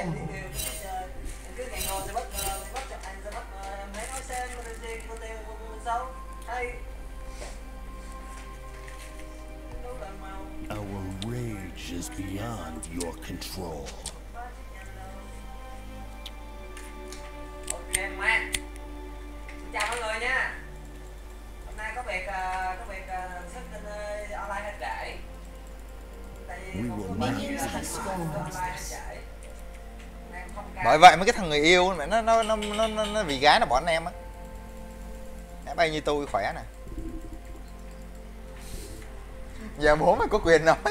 Our rage is beyond your control. Ok man. Chào mọi người nha. Hôm nay có việc sức online hết trễ. Bởi vậy mấy cái thằng người yêu mẹ nó vì gái nó bỏ anh em á. Bao nhiêu tôi khỏe nè. Giờ bố mày có quyền nói.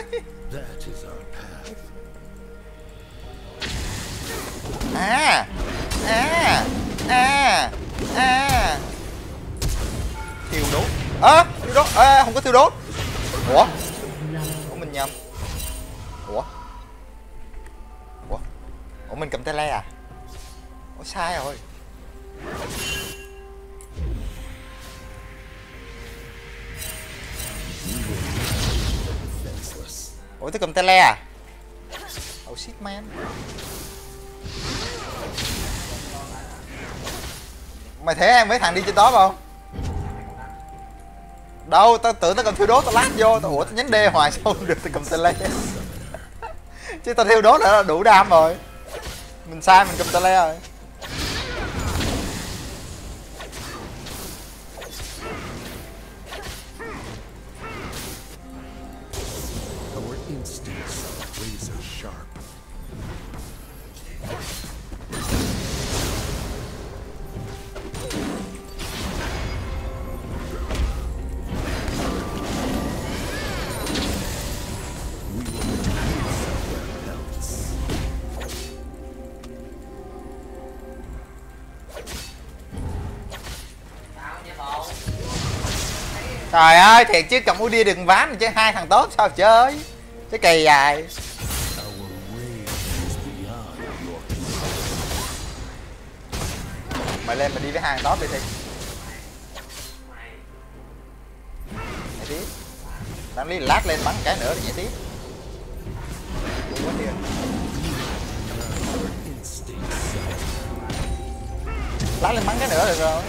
Thiêu đốt. Thiêu đốt. Không có thiêu đốt. Ủa mình nhầm. Ủa mình cầm tele à? Ủa sai rồi. Ủa tôi cầm tele à? Oh shit man. Mày thấy em mấy thằng đi trên đó không? Đâu, tao tưởng tao cầm thiêu đốt tao lát vô, tao nhánh đê hoài sao không được, tao cầm tele. Chứ tao thiêu đốt là đủ đam rồi. Mình sai mình cầm tele rồi. Our instincts are razor sharp. Trời ơi thiệt chứ cầm Udi đừng ván chứ hai thằng tốt sao chơi. Cái kỳ dài. Mày lên mà đi với hai thằng tốt đi thì. Nhảy tiếp. Đáng lý lát lên bắn cái nữa thì nhảy tiếp. Quá tiền. Lát lên bắn cái nữa được rồi.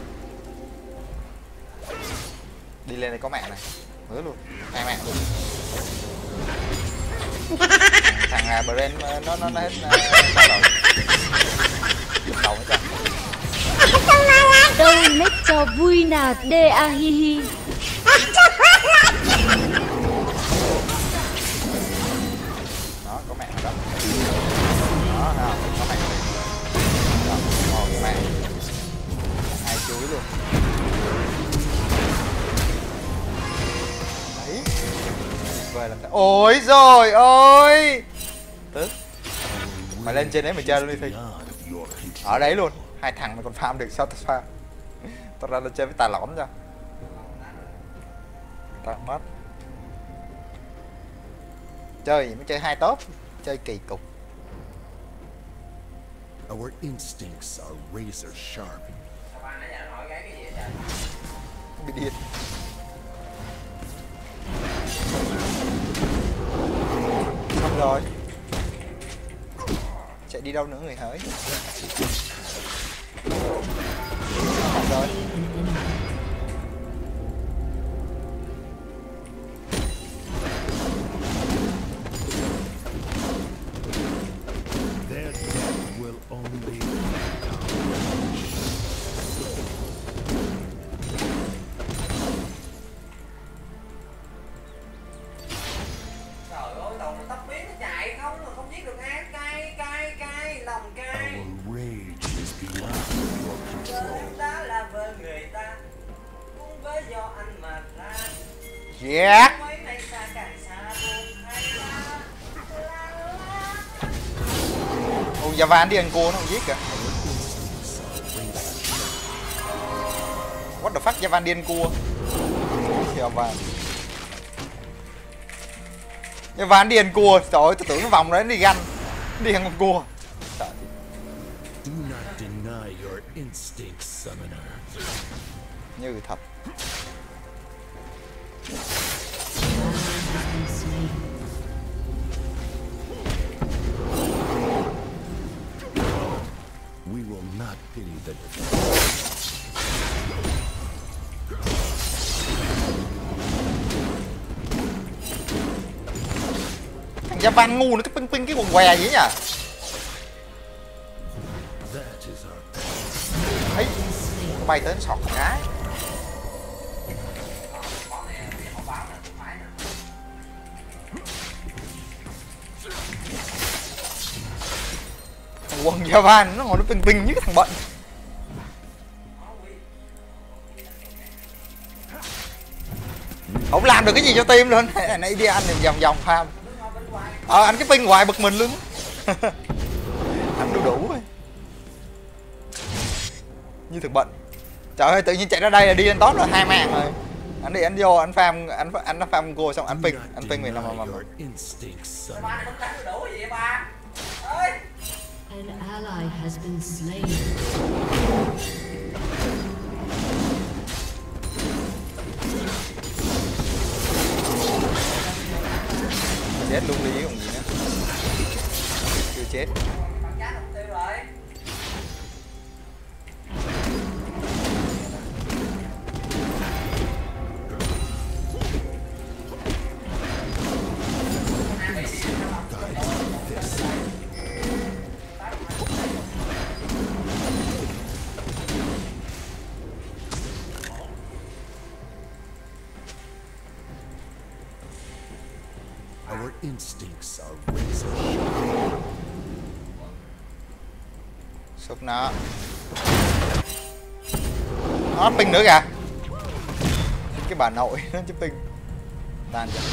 Đi lên đây có mạng này. Hứa luôn. Hai mạng luôn. Thằng Bren nó hết rồi. Đầu hết Đâu nét cho vui nào đê a hi hi. Đó có mạng đó. Đó nào, có mạng. Đó, một mạng. Hai chuối luôn. Về làm sao? Ôi rồi ôi. Tức. Mày lên trên đấy mày chơi luôn đi Thi. Ở đấy luôn. Hai thằng mày còn farm được sao tao farm. Tao ra là chơi với tà lõm cho. Tao mất. Chơi gì mới chơi hai top. Chơi kỳ cục. Our instincts are razor sharp. Bị điên. Xong rồi. Chạy đi đâu nữa người hỡi. Xong rồi. Their death will only Yeah. Ồ, Javan đi ăn cua nó không giết kìa. What the fuck, Javan đi ăn cua. Javan đi ăn cua, trời ơi, tôi tưởng nó vòng đấy đi ganh. Đi ăn con cua. Trời. do not deny your instincts, summoner. Như thật. pity the Thằng Gia Văn ngu nó cái ping cái quần què gì nhỉ? that is our Ấy, nó bay tới nó sọt một cái. Thằng quần Gia Văn nó ngồi nó ping như cái thằng bệnh. Không làm được cái gì cho team luôn. Nãy đi anh thì vòng farm. Anh cái ping hoài bực mình luôn. Anh đủ rồi. Như thằng bệnh. Trời ơi, tự nhiên chạy ra đây là đi lên top rồi 2 mạng rồi. Anh đi anh vô anh farm anh nó farm go xong anh ping mình làm. your instincts, son. Ba này không đánh đủ gì vậy ba? Ơi. An ally has been slain. Chết luôn đi còn gì nữa. Chưa chết. Bạn chết mục tiêu rồi. Our instincts are razor sharp. Sụp nó ping nữa kìa. Cái bà nội nó chứ ping. Tan chưa?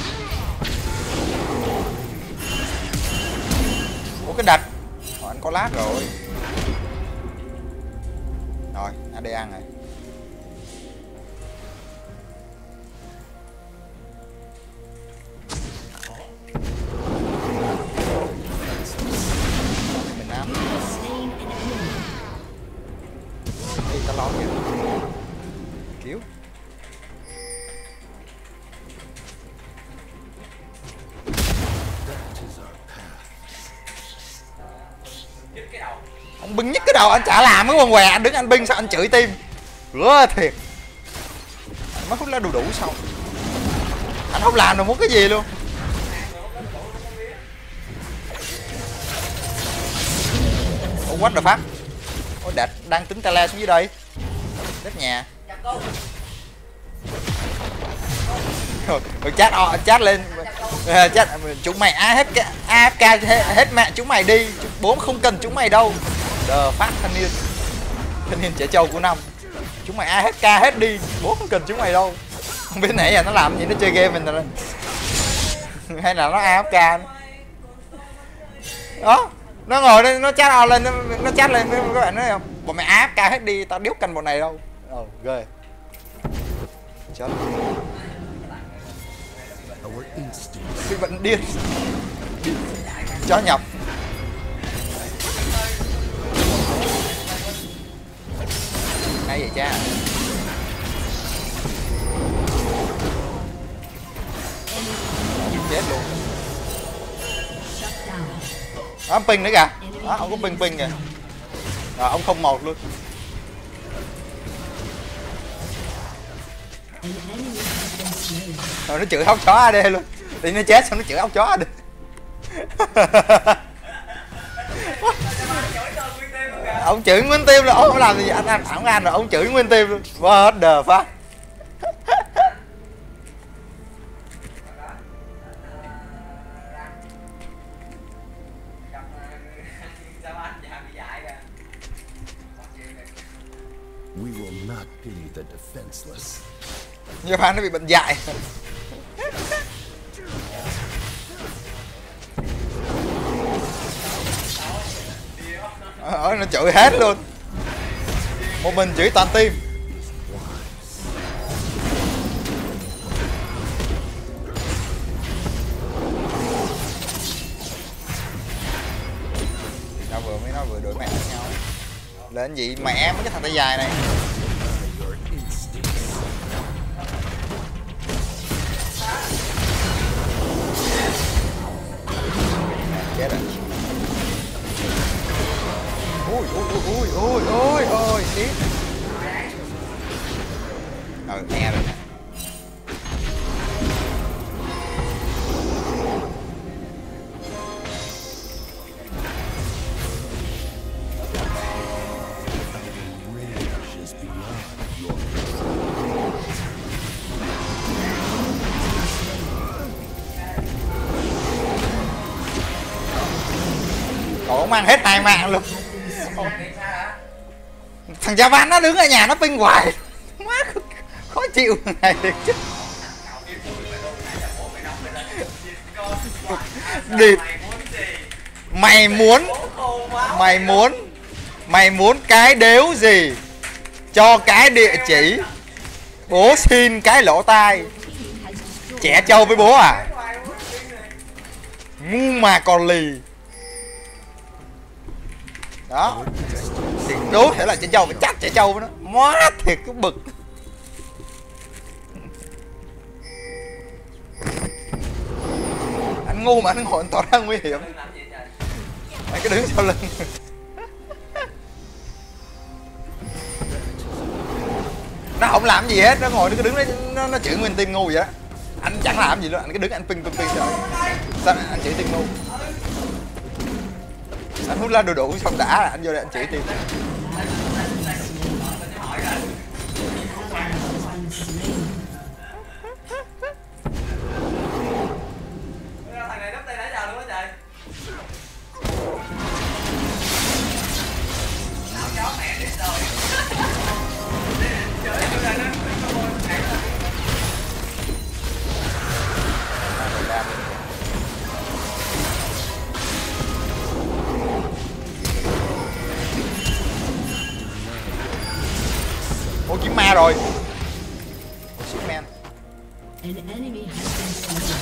Ủa cái đặt. Anh có lát rồi. Rồi, AD ăn rồi. Mình ám. Đi tao lo kìa. Cứu. That is our path. Dứt cái đầu. Ông binh nhất cái đầu anh chả làm cái quần què, anh đứng anh binh sao anh chửi tim. Rứa thiệt. Anh mới hút lá đủ xong. Anh không làm được muốn cái gì luôn. Ủa what the fuck. Ủa Đạt đang tính tele xuống dưới đây. Đất nhà. Rồi chat lên. Chat chúng mày AFK hết mẹ chúng mày đi. Bố không cần chúng mày đâu. The phát thanh niên trẻ trâu của năm. Chúng mày AFK hết đi. Bố không cần chúng mày đâu. Không biết nãy giờ nó làm gì, nó chơi game mình rồi. Hay là nó AFK. Đó. Nó ngồi đây nó chat lên nó chat lên các bạn nói không? Bọn mày AFK hết đi, tao điếu canh bọn này đâu. Ghê. Chết. Our instincts. Bị bệnh điên. Chó nhập. Hay vậy cha. Chết luôn. Đó, ông ping nữa kìa. Đó, ông có ping kìa. Rồi ông không một luôn. Rồi nó chửi ốc chó AD luôn. Thì nó chết xong nó chửi ốc chó AD. Ông chửi nguyên team là ông không làm gì anh thẳng anh rồi ông chửi nguyên team luôn. What the fuck. We will not pity the defenseless. Japan nó bị bệnh dại. Nó chửi hết luôn. Một mình chửi toàn team. Nó vừa đuổi mẹ với nhau. Lên gì mẹ mấy cái thằng tay dài này. Your instincts. Chết rồi. Ui ui ui ui ui ui E rồi nè. Rage is beyond your Cậu không ăn hết 2 mạng luôn. Kiểm tra hả? Thằng Javan nó đứng ở nhà nó ping hoài. Má khó chịu này được chứ. Địt. Mày muốn cái đếu gì? Cho cái địa chỉ. Bố xin cái lỗ tai. Trẻ trâu với bố à? Ngu mà còn lì. Đó. Thì đố thể là trẻ trâu, phải chắc trẻ trâu với nó. Má thiệt cái bực. Anh ngu mà anh ngồi anh tỏ ra nguy hiểm. Anh cứ đứng sau lưng. Nó không làm gì hết, nó ngồi nó cứ đứng đấy, nó chửi nguyên team ngu vậy đó. Anh chẳng làm gì luôn, anh cứ đứng anh ping rồi. Sao anh chửi team ngu? Anh hút lá đồ đủ xong đã, anh vô đây anh chửi team. Thằng này nấp tay nãy giờ luôn á trời. Áo chó mẹ đi rồi. Trời ơi, nó Ô kiếm ma rồi. Ô shit man. An enemy has been slain.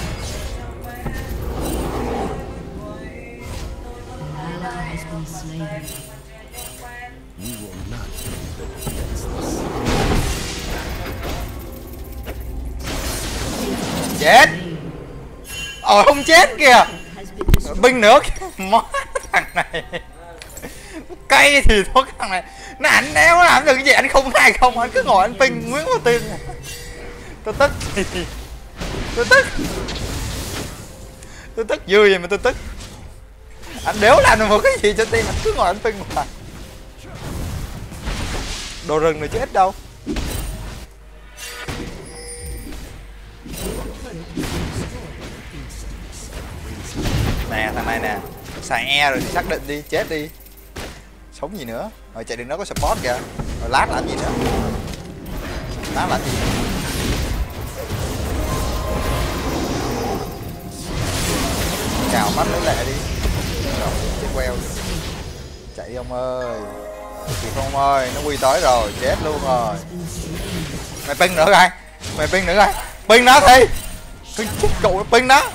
An ally has been slain. We will not defend against this. Chết. Không chết kìa. Has been destroyed. Binh nữa kìa. Má thằng này. Cây thì thôi thằng này. Nó ảnh đéo nó làm được cái gì, anh không hay không, anh cứ ngồi anh ping Nguyễn Hoa Tiên. Tôi tức. Tôi tức vui vậy mà tôi tức. Anh đéo làm được một cái gì cho team, anh cứ ngồi anh ping mà. Đồ rừng này chứ ít đâu. Nè thằng này nè, xài E rồi thì xác định đi, chết đi. Sống gì nữa. Rồi chạy đường nó có support kìa. Rồi lát làm gì nữa? Lát làm gì? Cào mắt lấy lẹ đi. Rồi, chết queo. Chạy đi ông ơi. Kịp không ông ơi, nó quy tới rồi, chết luôn rồi. Mày ping nữa coi. Ping nó thì. Ping chết cậu, ping nó.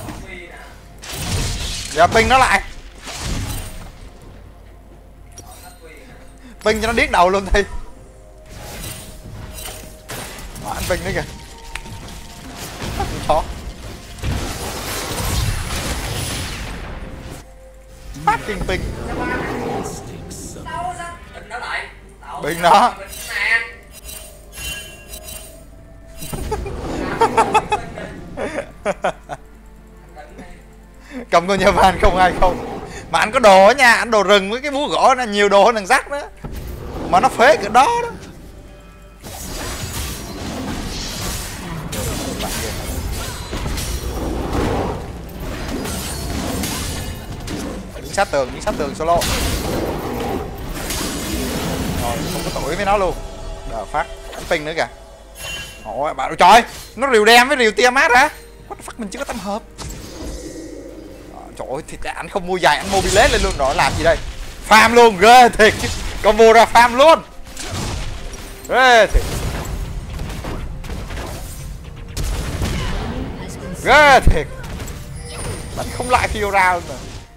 Giờ ping nó lại. Ping cho nó điếc đầu luôn thì. Anh ping nữa kìa. Khó. Fucking ping. Ping nó. Cầm con Javan không ai không. Mà anh có đồ á nha, anh đồ rừng với cái búa gỗ nó nhiều đồ hơn thằng sắt nữa. Mà nó phế cái đó đó. Đứng sát tường solo. Rồi không có tuổi với nó luôn. Đờ phát, anh ping nữa kìa. Ôi bạn trời, nó rìu đem với rìu Tiamat hả? What the fuck, mình chưa có tâm hợp. Trời ơi, thì anh không mua giày, anh mua billet lên luôn rồi, làm gì đây? Farm luôn, ghê thiệt chứ. Combo ra farm luôn. Ghê thiệt. Ghê thiệt. Đánh không lại Fiora luôn mà.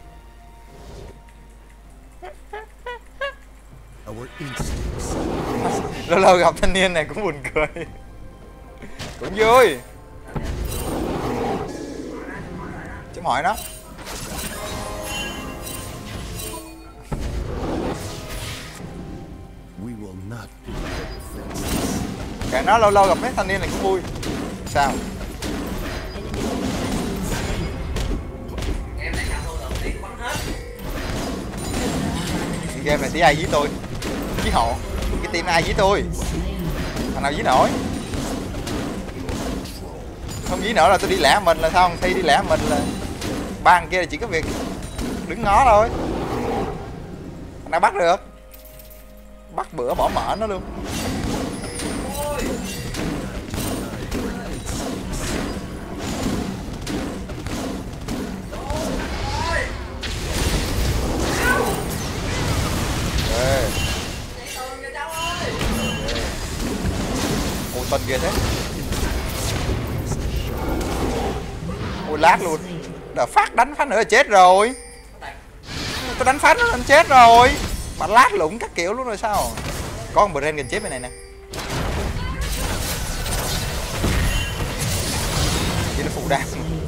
Lâu lâu gặp thanh niên này cũng buồn cười. Cũng vui. Chấm hỏi nó. Cả nó lâu lâu gặp mấy thanh niên này cũng vui. Sao? Em này sao thua được, tí bắn hết. Game này tí ai với tôi? Với họ. Cái team ai với tôi? Thằng nào với nổi? Không dí nữa là tôi đi lẻ mình là sao? Thi đi lẻ mình là ban kia là chỉ có việc đứng ngó thôi. Nào bắt được, bắt bữa bỏ mỡ nó luôn. Ôi tên ghê thế. Ôi lát luôn. Đợi phát đánh phát nữa là chết rồi. Tôi đánh phát nó anh chết rồi. Mà lát lủng các kiểu luôn rồi sao. Có con Bren gần chết bên này nè. Chỉ nó phụ đam.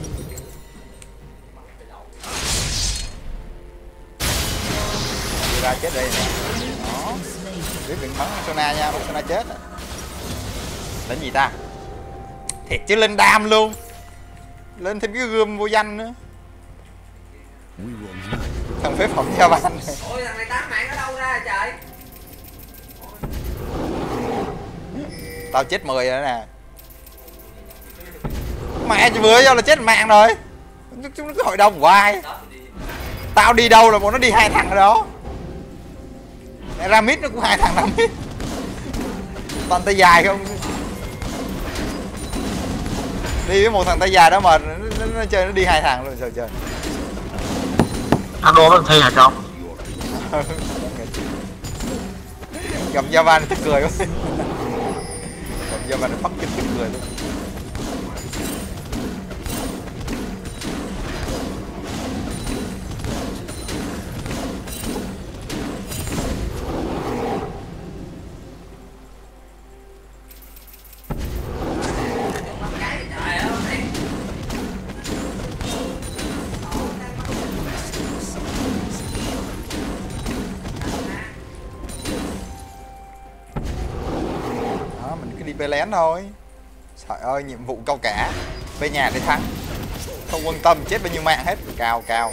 Đi ra chết đây nè. Đó. Biết đừng bắn Sona nha, Sona chết. Lên gì ta? Thiệt chứ lên đam luôn. Lên thêm cái gươm vô danh nữa. Thằng phế phẩm Gia Ban này. Ôi thằng này 8 mạng ở đâu ra trời. Tao chết 10 rồi nè. Mẹ chỉ vừa vô là chết mạng rồi. Chúng nó cứ hội đồng hoài. Tao đi đâu là bọn nó đi 2 thằng ở đó. Ra mid nó cũng 2 thằng ra mid. Toàn tay dài không. Đi với một thằng tay dài đó mà nó chơi nó đi 2 thằng luôn sao chơi. Anh đua với Thi hả Trọng? Gặp Gia Ban tức cười quá. Gặp Gia Ban nó bắt kinh tức cười luôn. Về lén thôi. Trời ơi nhiệm vụ cao cả. Về nhà để thắng. Không quan tâm chết bao nhiêu mạng hết. Cao cao.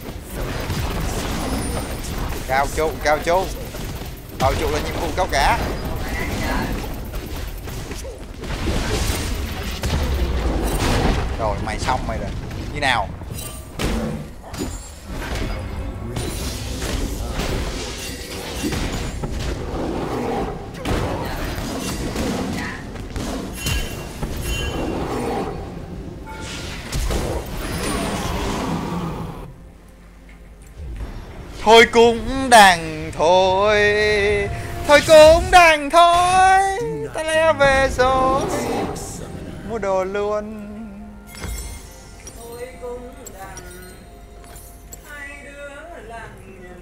Cao trụ, cao trụ. Cao trụ là nhiệm vụ cao cả. Rồi mày xong mày rồi. Như nào? Thôi cũng đành thôi. Thôi cũng đành thôi. Ta lẽ về rồi. Mua đồ luôn. Thôi cũng đành. Hai đứa làm nhân.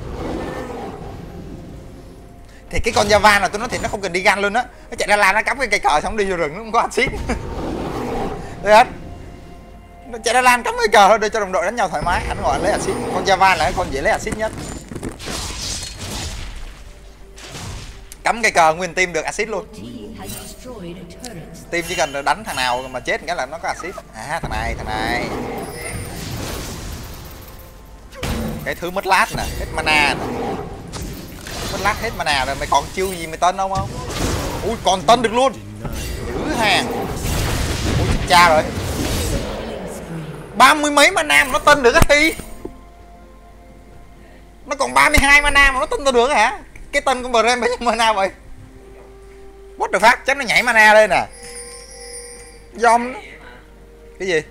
Thì cái con Gia Van là tôi nói thiệt nó không cần đi gan luôn á. Nó chạy ra là nó cắm cái cây cờ xong đi vô rừng nó không có axit. Đấy hết. Nó chạy ra lan cắm cái cờ thôi để cho đồng đội đánh nhau thoải mái. Anh gọi lấy axit. Con Gia Van là cái con dễ lấy axit nhất. Cắm cây cờ nguyên team được axit luôn. Team chỉ cần đánh thằng nào mà chết cái là nó có axit. À thằng này. Cái thứ mất lát nè, hết mana nè. Mất lát hết mana rồi, mày còn chiêu gì mày tân không? Ui còn tân được luôn. Dữ hàng. Ui cha rồi. 30 mấy mana mà nó tân được cái Thi. Nó còn 32 mana mà nó tân được hả? Cái tân của Bren bao nhiêu mana vậy? What the fuck, chắc nó nhảy mana lên nè. Dom đó. Cái gì?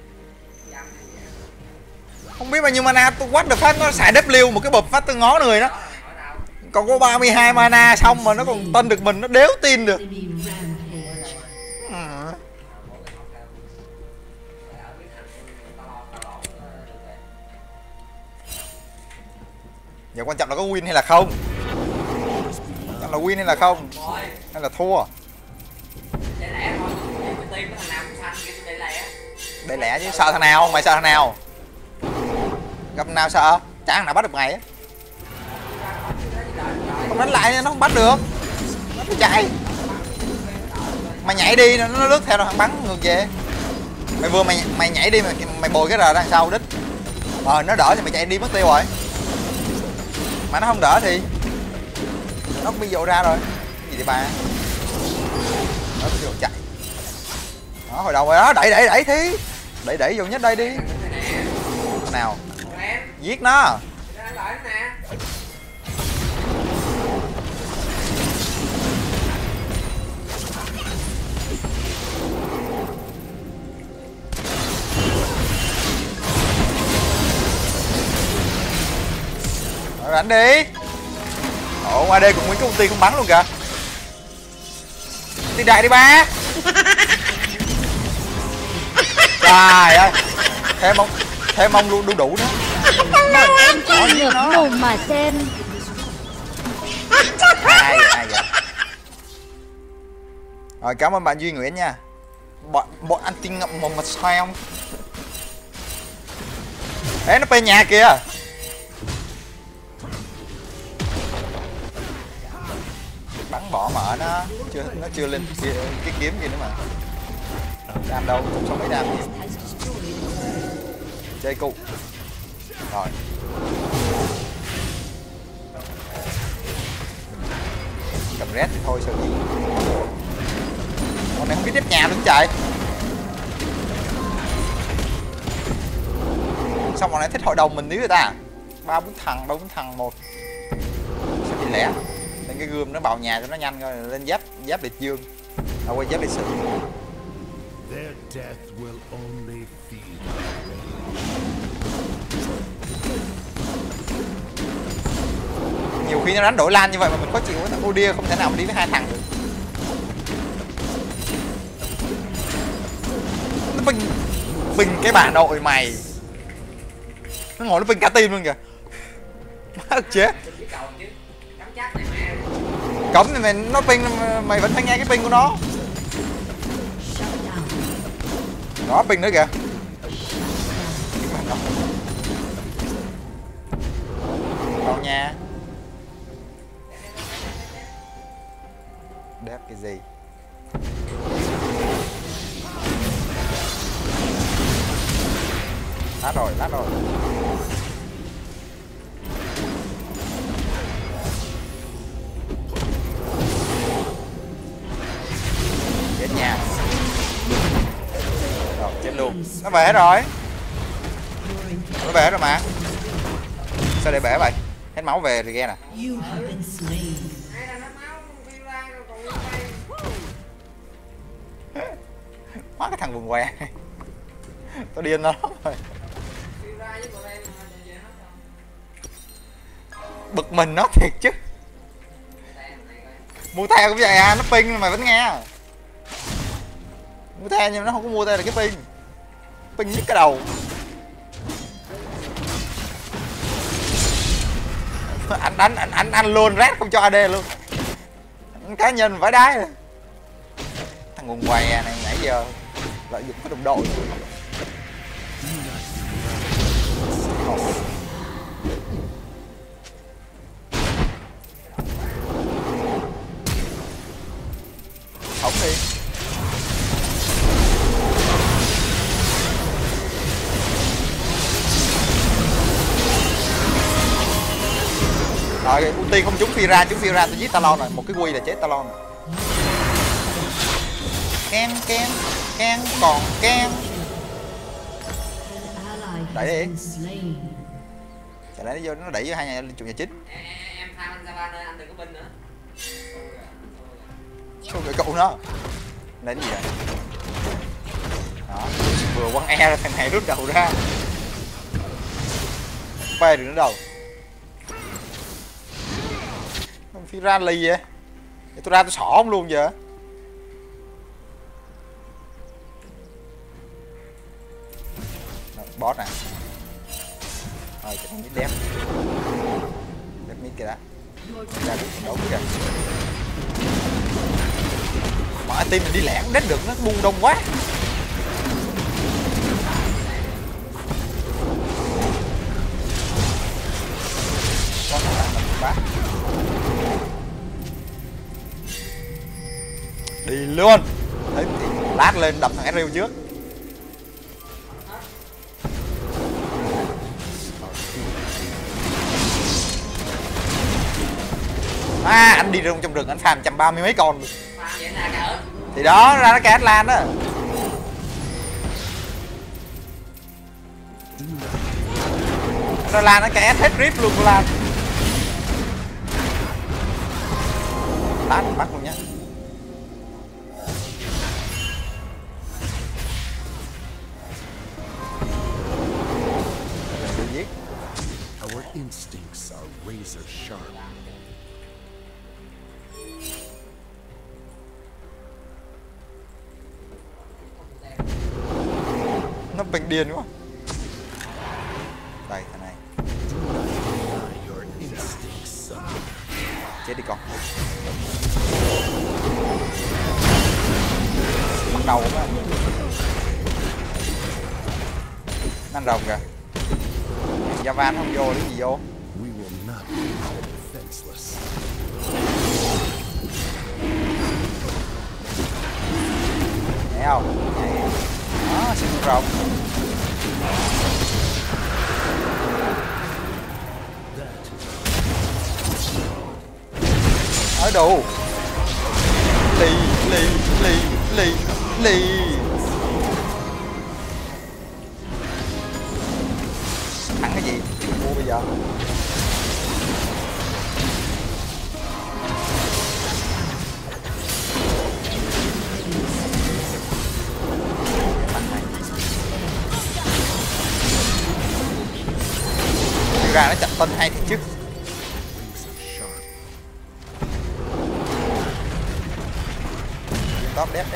Không biết bao nhiêu mana, tôi what the fuck nó xài W một cái bụp phát tôi ngó người đó. Còn có 32 mana xong mà nó còn tân được mình, nó đéo tin được. Giờ quan trọng là có win hay là không. Quan trọng là win hay là không. Hay là thua. Để lẻ chứ sợ thằng nào, mày sợ thằng nào. Gặp thằng nào sợ. Chả thằng nào bắt được mày á. Không đánh lại nó không bắt được. Nó phải chạy. Mày nhảy đi nó lướt theo nó thằng bắn ngược về. Mày vừa mày nhảy đi mày bồi cái rờ đằng sau đích. Nó đỡ thì mày chạy đi mất tiêu rồi. Mà nó không đỡ thì nó cũng bị dội ra rồi. Cái gì vậy bà? Nó bị chạy. Đó hồi đầu rồi đó, đẩy thí. Đẩy vô nhất đây đi. Nào. Giết nó. Đánh đi. Ồ, AD cùng nguyên cái ulti không bắn luôn kìa. Đi đại đi ba. Trời ơi. Thêm ông luôn đủ nữa. Em chơi ngược mồm mà xem. Ai vậy? Rồi cảm ơn bạn Duy Nguyễn nha. Bọn anh tin ngậm mồm mà xoay không? Ê nó bên nhà kìa. Bắn bỏ mở nó chưa lên cái kiếm gì nữa mà. Đam đâu cũng xong mấy đam gì. Chơi cụ. Rồi. Cầm red thì thôi sao gì. Con này không biết tiếp nhà đứng chạy. Xong bọn này thích hội đồng mình tí người ta. 3-4 thằng một. Sao bị lẻ. Lên cái gươm nó bào nhà cho nó nhanh coi, lên giáp liệt dương. Quay giáp liệt sĩ. Their death will only feed. Nhiều khi nó đánh đổi lan như vậy mà mình khó chịu quá. Udyr không thể nào mà đi với 2 thằng được. Nó bình cái bà nội mày. Nó ngồi nó bình cả team luôn kìa. Má chết. Cấm thì mày nó ping mày vẫn phải nghe cái ping của nó. Đó ping nữa kìa. Vào nhà. Đép cái gì? Lát rồi. Chết nhà. Rồi chết luôn. Nó về rồi. Nó về rồi mà. Sao để bể vậy? Hết máu về rồi ghe nè. Má cái thằng vườn què. Tao điên nó rồi. Bực mình nó thiệt chứ. Mua theo cũng vậy à, nó ping mày vẫn nghe. Mua theo nhưng nó không có mua theo là cái ping. Ping nhức cái đầu. Anh luôn rát không cho AD luôn. Anh cá nhân phải đái rồi. Thằng nguồn què này nãy giờ lợi dụng cái đồng đội. Không đi. Rồi ulti không trúng phi ra tôi giết Talon rồi, một cái quy là chết Talon rồi. Ken còn ken. Đẩy đi. Chả lẽ vô nó đẩy vô hai nhà lên chủ nhà chính. Em tha anh ra ba nơi anh đừng có binh nữa. Sao người cậu nó. Đánh gì vậy? Đó, vừa quăng e ra thằng này rút đầu ra. Phê được nữa đâu. Phi ra lì vậy? Để tôi ra tôi xỏ ông luôn vậy. Boss nè. Rồi cái thằng mít đẹp. Đẹp mít kìa đã. Ra được đấu kìa. Mà team mình đi lẻ cũng đến được, nó buông đông quá. Con thằng mình bác. Đi luôn. Thế thì lát lên đập thằng Ezreal trước. Anh đi trong rừng anh farm 130 mấy con. Vậy là cả ớt. Thì đó ra nó cái Atlan đó. Nó Lan nó cái hết rip luôn của Lan. Lát bắt luôn nhá. Giết. Our instincts are razor sharp. Nó bình điên quá. Đây thằng này. Deny your instincts, son. Chết đi con. Bắt đầu quá. Nó ăn rồng kìa. Javan không vô cái gì vô. We will not be defenseless. Thấy không? Đó, xin rồng. Ở đâu? Lì. Thắng cái gì? Mua bây giờ. Ra nó chặt tên hay thiệt chứ. Top đép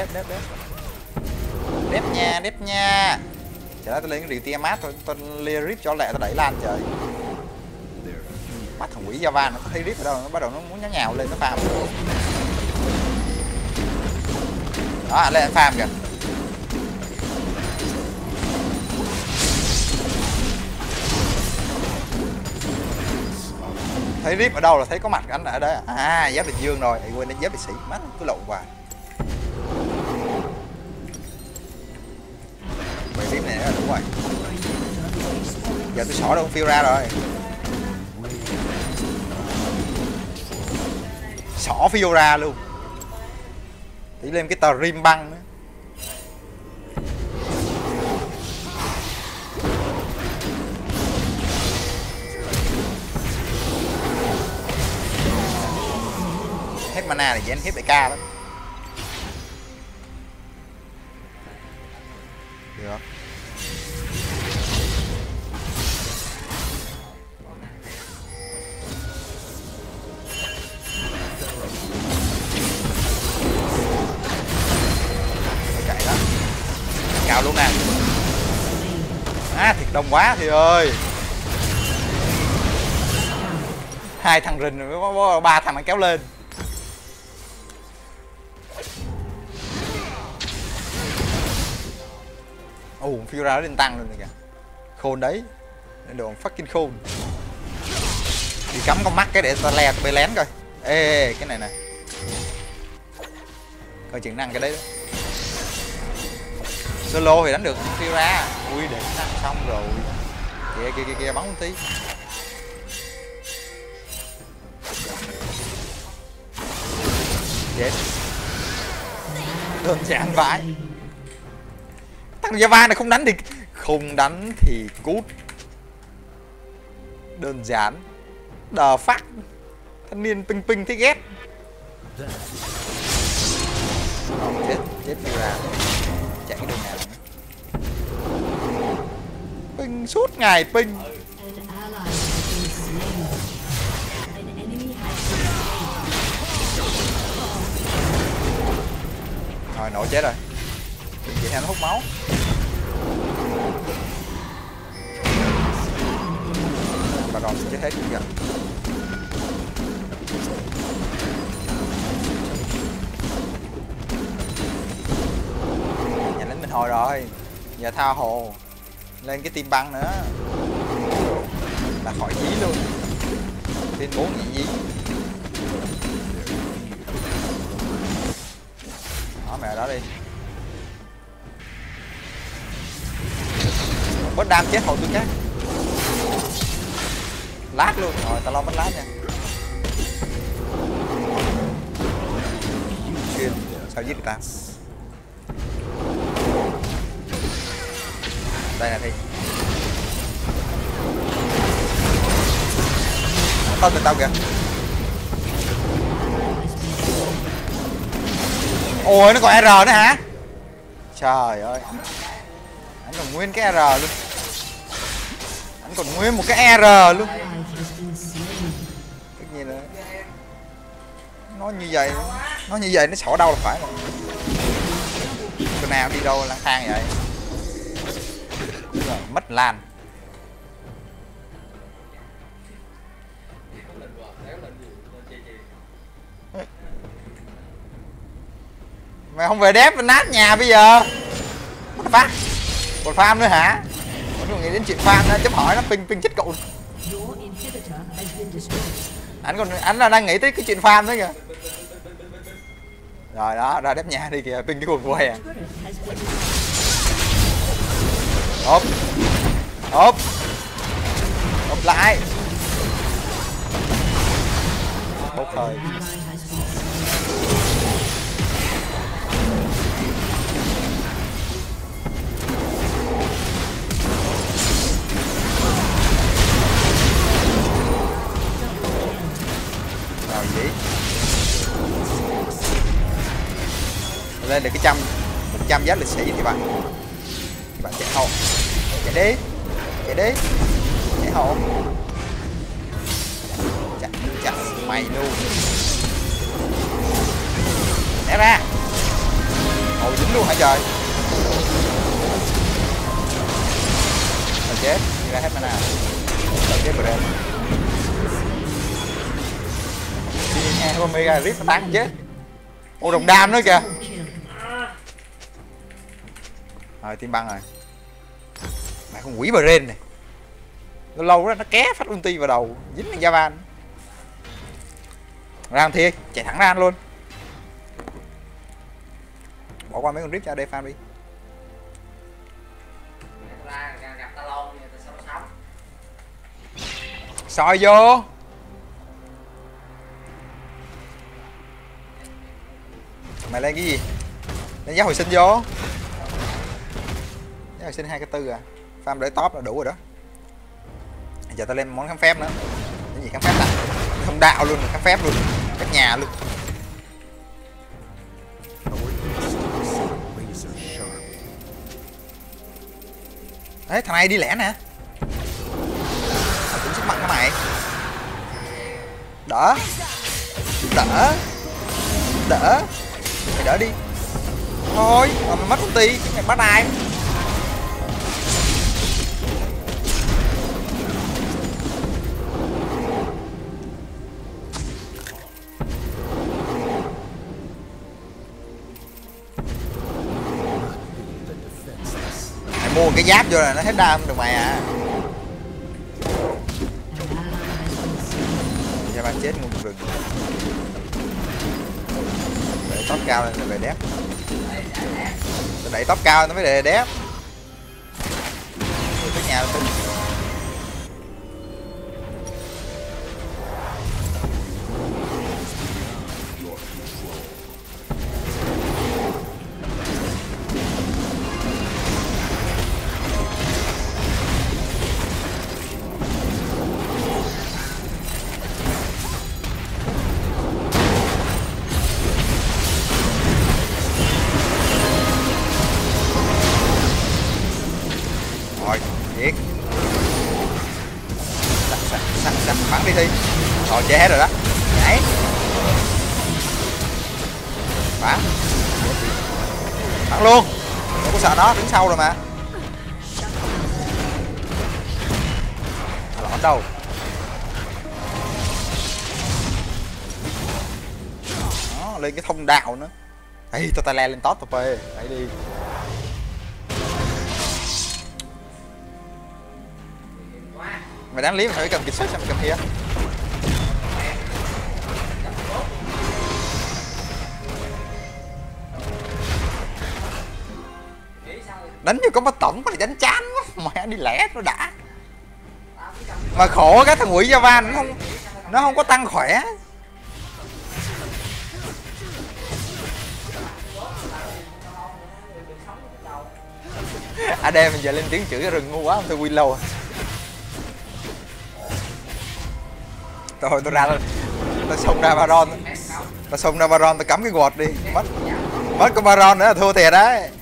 nha. Trời ơi, tôi lên cái rìu Tiamat thôi, tôi lia rip cho lẹ, tôi đẩy lan trời. Bắt thằng quỷ Java nó thấy rip ở đâu, nó bắt đầu nó muốn nhào lên nó farm. Đó, lên farm kìa. Thấy rip ở đâu là thấy có mặt anh ở đây. Giáp Bình Dương rồi, quên đến giáp Bình Sĩ, mắt cứ lộn hoài. Mày rip này là đúng rồi. Giờ tôi xỏ đâu phiêu ra rồi. Xỏ phiêu ra luôn. Tí lên cái tờ rim băng nữa. Hết mana thì dán hết đại ca đó. Được. Chạy đó. Cao luôn nè. Thiệt đông quá thì ơi. Hai thằng rình rồi có 3 thằng nó kéo lên. Phiêu ra nó lên tăng luôn rồi kìa. Khôn đấy. Đồ fucking khôn. Đi cắm con mắt cái để ta le tụi lén coi. Ê cái này nè. Coi chừng năng cái đấy đó. Solo thì đánh được phiêu ra. Ui để năng xong rồi. Kìa bắn một tí. Chết. Đơn giản vãi. Thằng Java này không đánh thì cút. Đơn giản. Đờ phát. Thanh niên ping thấy ghét. Chết đi ra. Chạy cái đường nào. Ping suốt ngày ping. Rồi nổ chết rồi. Chị nó hút máu. Bà còn chết hết kìa. Nhà lính mình hồi rồi. Giờ tha hồ. Lên cái team băng nữa. Là khỏi dí luôn. Team 4 gì dí. Đó mẹ đó đi. bớt đam chết hậu tương cát. Lát luôn rồi, tao lo mất lát nha. Xuyên sao giết được ta. Đây là Thi. Tao từ tao kìa. Ôi nó còn R nữa hả? Trời ơi. Anh còn nguyên cái R luôn. Anh còn nguyên một cái R luôn. Tất nhiên là nó như vậy nó xỏ đâu là phải rồi. Con nào đi đâu lang thang vậy? Rồi, mất lan. Mày không về đép nát nhà bây giờ. Phát. Còn farm nữa hả? Còn nghĩ đến chuyện farm đó, chấm hỏi nó ping chết cậu. Anh là đang nghĩ tới cái chuyện farm đó kìa. Rồi đó, ra đép nhà đi kìa, ping cái quần què. Ốp. Ốp. Ốp lại. Bốc hơi. Rồi gì? Lên được cái 100 giá lịch sĩ thì bạn chạy hậu. Chạy đi. Chạy hậu. Chạy mày luôn. Né ra. Ồ dính luôn hả trời. Rồi chết, đi ra hết mana. Rồi chết bờ đây. Nghe Omega Rip nó tán chết. Ô đồng đam nữa kìa. Rồi team băng rồi. Mày con quỷ bờ rên này. Lâu lâu đó nó ké phát ulti vào đầu, dính cái Javan. Ra ăn thiệt, chạy thẳng ra ăn luôn. Bỏ qua mấy con rip cho đây farm đi. Soi vô. Mày lên cái gì? Lên giá hồi sinh vô. Giá hồi sinh 2 cái 4 à. Farm để top là đủ rồi đó. Giờ tao lên món khám phép nữa. Cái gì khám phép ta? Không đạo luôn, khám phép luôn. Các nhà luôn. Đấy, thằng này đi lẻ nè. Cũng sức mạnh hả mày? Đỡ. Mày đỡ đi. Thôi, mà mày mất ulti, chứ mày bắt ai? Mày mua một cái giáp vô là nó hết đam được mày à. Cho bạn chết ngu rừng. Để top cao lên rồi về đép. Đẩy top cao nó mới để đép. Tới nhà luôn. Bắn đi Thi. Rồi chết hết rồi đó. Nhảy. Bắn luôn. Không có sợ nó, đứng sau rồi mà. Lọt đâu. Đó, lên cái thông đạo nữa. Ê, tao le lên top tao phê. Đấy đi. Mày đáng lý mày phải cầm kịch xuất sao mày cầm kia. Đánh như có bắt tổng, có đánh chán quá. Mẹ đi lẻ nó đã. Mà khổ cái thằng quỷ Java nó không có tăng khỏe. AD mình giờ lên tiếng chửi cái rừng ngu quá, không tôi win lâu. Thôi tôi ra tôi xông ra Baron. Tôi xông ra Baron tôi cắm cái quạt đi. Mất cái Baron nữa là thua thiệt đấy.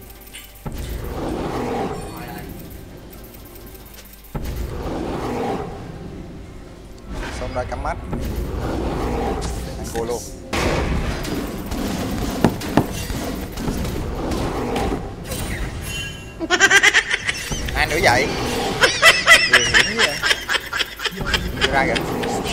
Xông ra cắm mắt. Ăn cô luôn. Ai nữa vậy? Điều hiểm vậy. Ra kìa.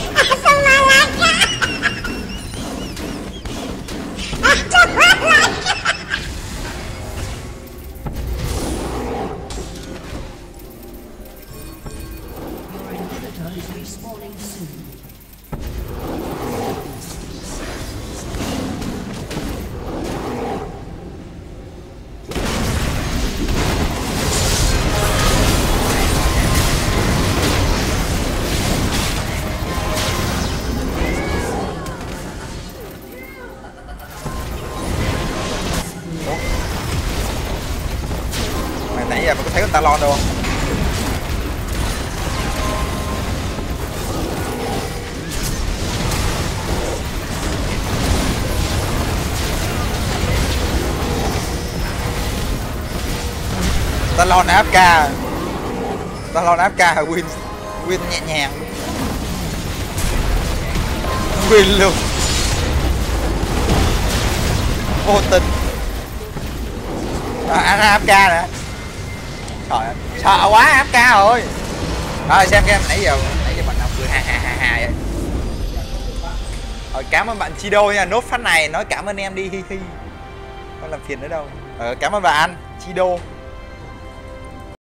Your inhibitor is respawning soon. Mày nãy giờ mày có thấy con Talon đâu không? Talon AFK. Talon AFK là win nhẹ nhàng. Win luôn. Vô tình. AFK nè. Trời ơi, sợ quá AFK rồi. Rồi xem game nãy giờ bạn nào cười ha vậy. Rồi cảm ơn bạn Chido nha, nốt phát này nói cảm ơn em đi hi hi. Không làm phiền nữa đâu. Cảm ơn bạn Chido.